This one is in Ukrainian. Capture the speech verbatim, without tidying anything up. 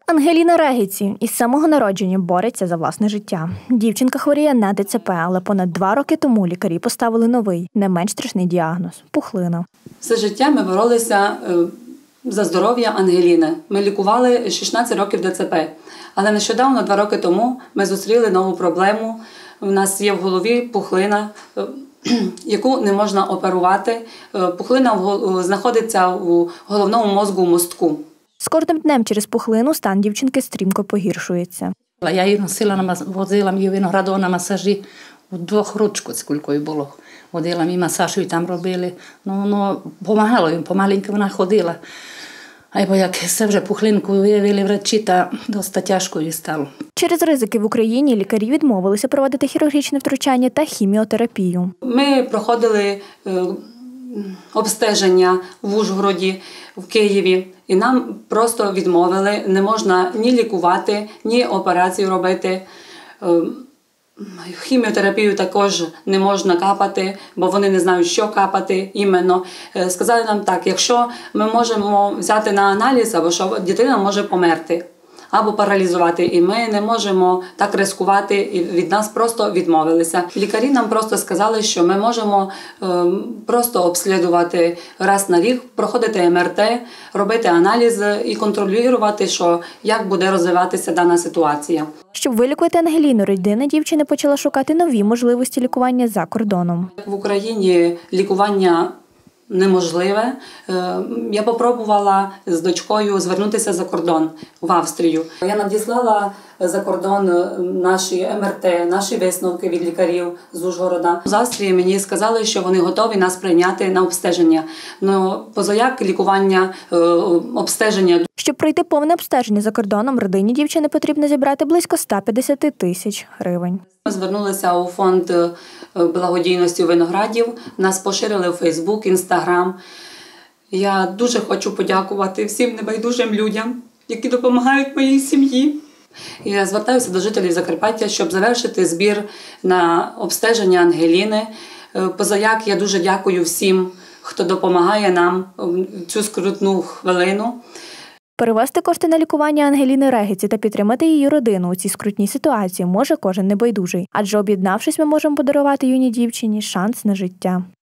Ангеліна Регіці із самого народження бореться за власне життя. Дівчинка хворіє на Д Ц П, але понад два роки тому лікарі поставили новий, не менш страшний діагноз – пухлина. Все життя ми боролися за здоров'я Ангеліни. Ми лікували шістнадцять років Д Ц П. Але нещодавно, два роки тому, ми зустріли нову проблему. У нас є в голові пухлина, яку не можна оперувати. Пухлина знаходиться у головному мозку мостку. З кожним днем через пухлину стан дівчинки стрімко погіршується. Я її носила, возила її Виноградова на масажі у двох ручку, скільки їй було. Водила їй масаж, і там робили. Ну, ну, помагало їм, помаленько вона ходила. А бо як це вже пухлинку виявили врачі, та досить тяжко їй стало. Через ризики в Україні лікарі відмовилися проводити хірургічне втручання та хіміотерапію. Ми проходили обстеження в Ужгороді, в Києві, і нам просто відмовили. Не можна ні лікувати, ні операцію робити. Хіміотерапію також не можна капати, бо вони не знають, що капати іменно. Сказали нам так, якщо ми можемо взяти на аналіз, або що дитина може померти, або паралізувати, і ми не можемо так ризикувати, і від нас просто відмовилися. Лікарі нам просто сказали, що ми можемо е, просто обслідувати раз на рік, проходити Ем Ер Те, робити аналізи і контролювати, що, як буде розвиватися дана ситуація. Щоб вилікувати Ангеліну, родина дівчини почала шукати нові можливості лікування за кордоном. В Україні лікування неможливе. Я попробувала з дочкою звернутися за кордон, в Австрію. Я надіслала за кордон наші Ем Ер Те, наші висновки від лікарів з Ужгорода. З Австрії мені сказали, що вони готові нас прийняти на обстеження. Ну, позаяк лікування, обстеження. Щоб пройти повне обстеження за кордоном, родині дівчини потрібно зібрати близько ста п'ятдесят тисяч гривень. Ми звернулися у фонд благодійності Виноградів, нас поширили у Фейсбук, Інстаграм. Я дуже хочу подякувати всім небайдужим людям, які допомагають моїй сім'ї. Я звертаюся до жителів Закарпаття, щоб завершити збір на обстеження Ангеліни. Позаяк я дуже дякую всім, хто допомагає нам в цю скрутну хвилину. Перевести кошти на лікування Ангеліни Регіці та підтримати її родину у цій скрутній ситуації може кожен небайдужий. Адже об'єднавшись, ми можемо подарувати юній дівчині шанс на життя.